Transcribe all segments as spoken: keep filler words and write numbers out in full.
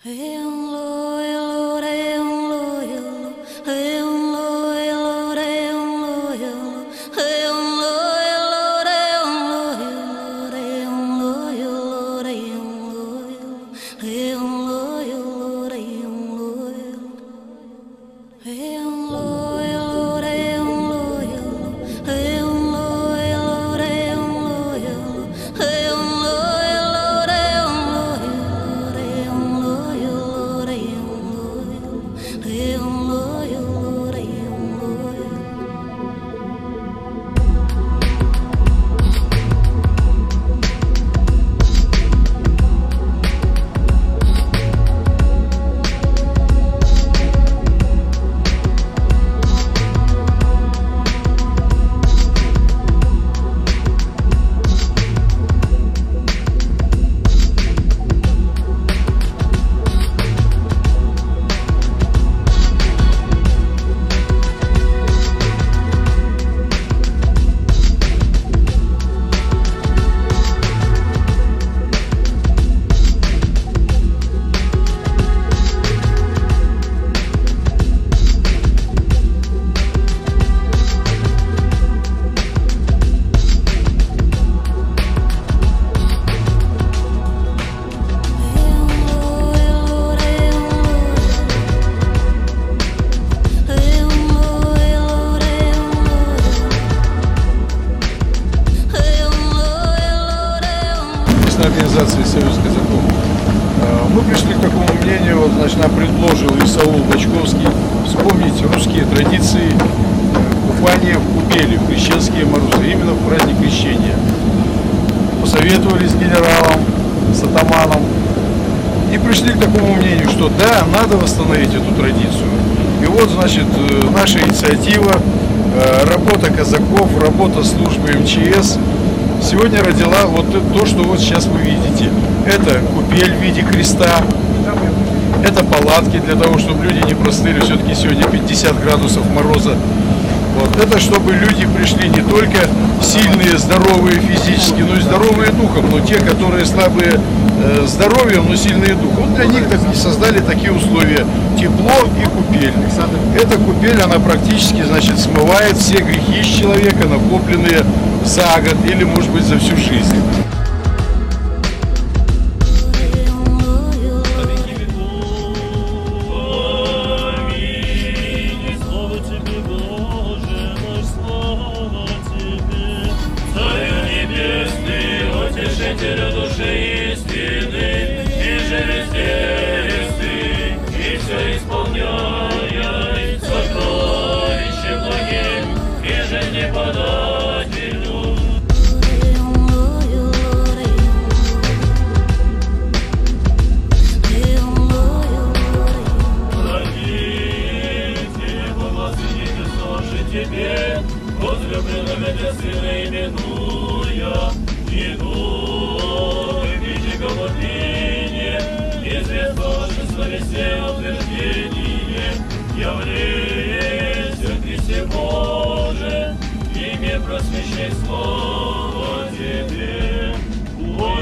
Организации «Союз казаков». Мы пришли к такому мнению, вот, значит, нам предложил Исаул Бочковский вспомнить русские традиции купания в купели в крещенские морозы, именно в праздник крещения. Посоветовали с генералом, с атаманом и пришли к такому мнению, что да, надо восстановить эту традицию. И вот, значит, наша инициатива, работа казаков, работа службы эм че эс сегодня родила вот то, что вот сейчас вы видите. Это купель в виде креста, это палатки для того, чтобы люди не простыли, все-таки сегодня пятьдесят градусов мороза. Вот. Это чтобы люди пришли не только сильные, здоровые физически, но и здоровые духом, но те, которые слабые э, здоровьем, но сильные духом. Вот для них так, создали такие условия: тепло и купель. Эта купель, она практически, значит, смывает все грехи с человека, накопленные за год или, может быть, за всю жизнь. Утешителю души истины, и же везде ты, и все исполняй, сокровище благим, и же не подателю. Родите, благословите Соши тебе, возлюбленными для сына именуя, иду, видите голоднение, известно словесе утверждение, явление в Христе Боже, имя просвещай слава тебе, о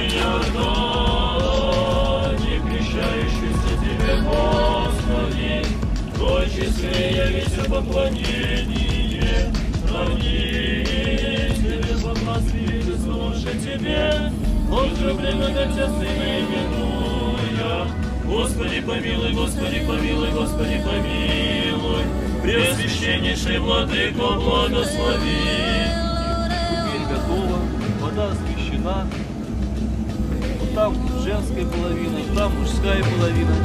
Иордане, крещающийся тебе, Господи, в числе явися поклонение, равнись тебе, поклонись, слушай тебе, возлюбленный Отец Сына именуя. Господи помилуй, Господи помилуй, Господи помилуй, Преосвященнейший Владыко, благослови. Купель готова, вода освящена. Вот там женская половина, там мужская половина.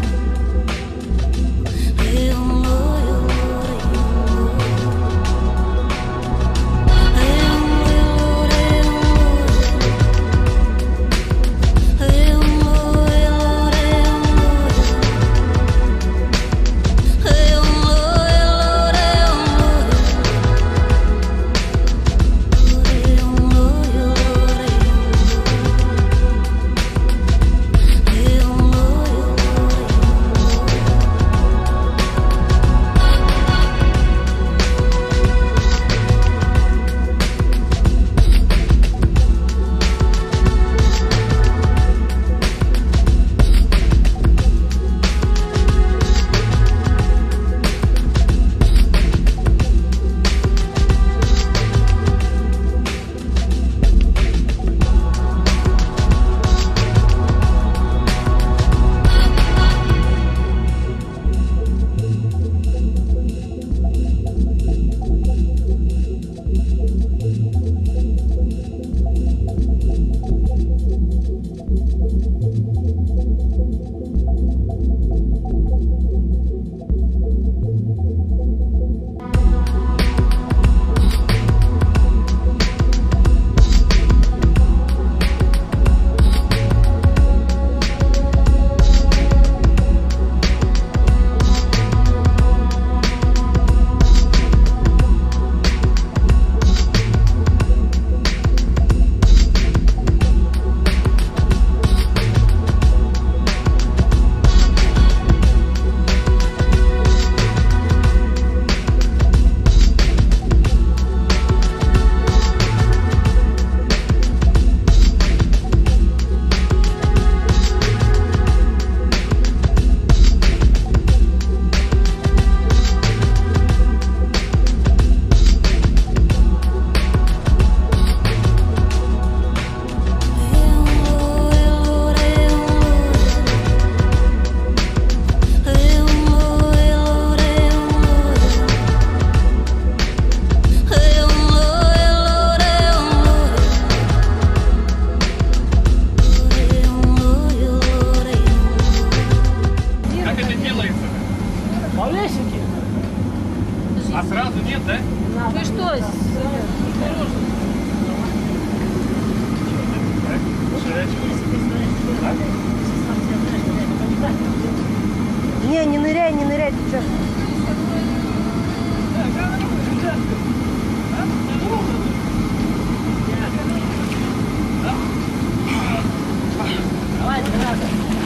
Нет, да? Вы что? Не, не ныряй, не ныряй, ты сейчас. Давай, не надо.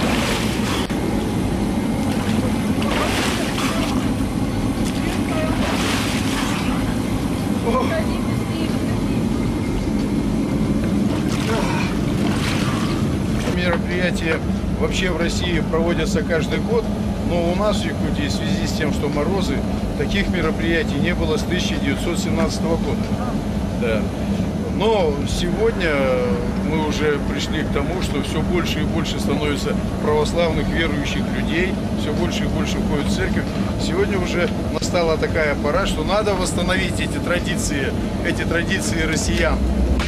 Мероприятия вообще в России проводятся каждый год, но у нас в Якутии в связи с тем, что морозы, таких мероприятий не было с тысяча девятьсот семнадцатого года. Да. Но сегодня мы уже пришли к тому, что все больше и больше становится православных верующих людей, все больше и больше входит в церковь. Сегодня уже настала такая пора, что надо восстановить эти традиции, эти традиции россиян.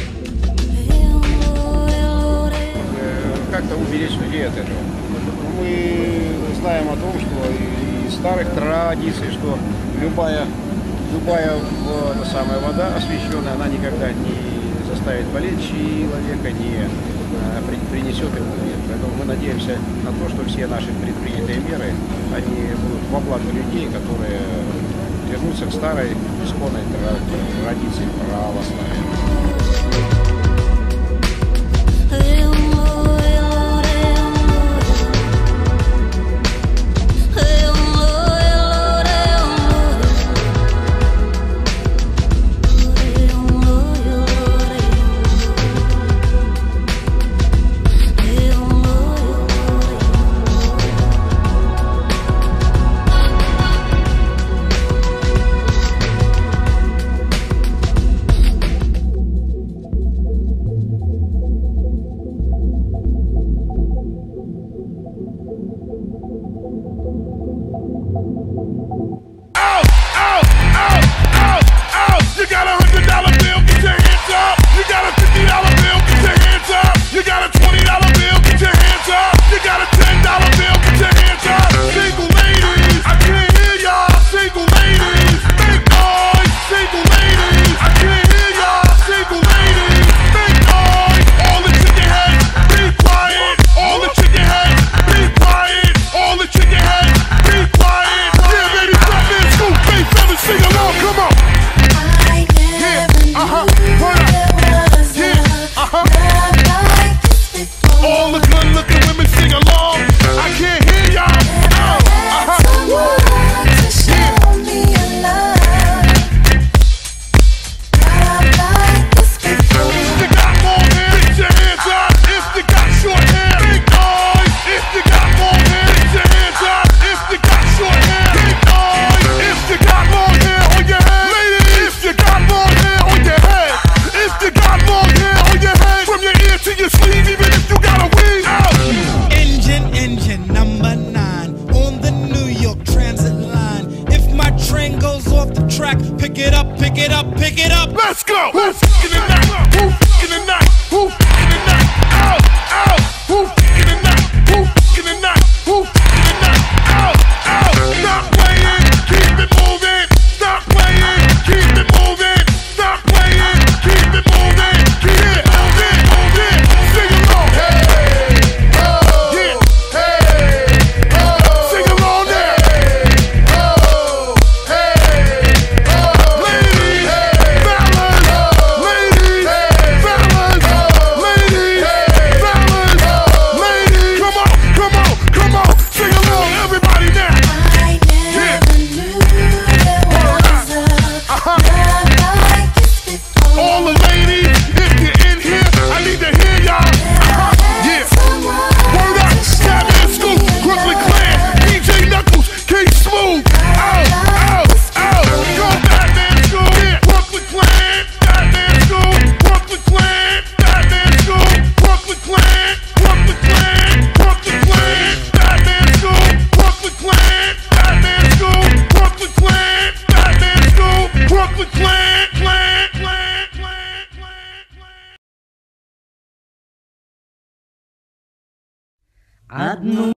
Как-то уберечь людей от этого. Мы знаем о том, что из старых традиций, что любая, любая самая вода освященная, она никогда не заставит болеть человека, не принесет ему вред. Поэтому мы надеемся на то, что все наши предпринятые меры, они будут во благо людей, которые вернутся к старой исконной традиции православия. Pick it up, pick it up, pick it up. Let's go. Who's in the night? Who's in the night? Who's in the night? Out, out. Who's in the night? Who's in the night? Who's in the night? Out, out. Stop playing, keep it moving. Stop playing, keep it moving. Stop playing, keep it moving. Keep it moving, moving. Sing along. Hey, oh, yeah. Hey, oh. Sing along there. Hey, oh, hey, oh. Ladies, fellas, ladies, fellas, ladies, fellas, ladies. Come on, come on, come on. Sing along, everybody now. I never knew there was a love like this before. All the ladies, if you're in here, I need to hear y'all. Uh-huh. Yeah. Word up, Batman Scoop, Brooklyn Clan, D J Knuckles, K Smooth. Oh, oh, oh. Go Batman Scoop. Yeah. Brooklyn Clan, Batman Scoop, Brooklyn Clan, Batman Scoop, Brooklyn Clan, Brooklyn Clan, Brooklyn Clan, Batman Scoop, Brooklyn Clan, Batman Scoop, Brooklyn Clan, Batman Scoop, Brooklyn Clan, Clan, Clan, Clan, Clan, Clan. Одну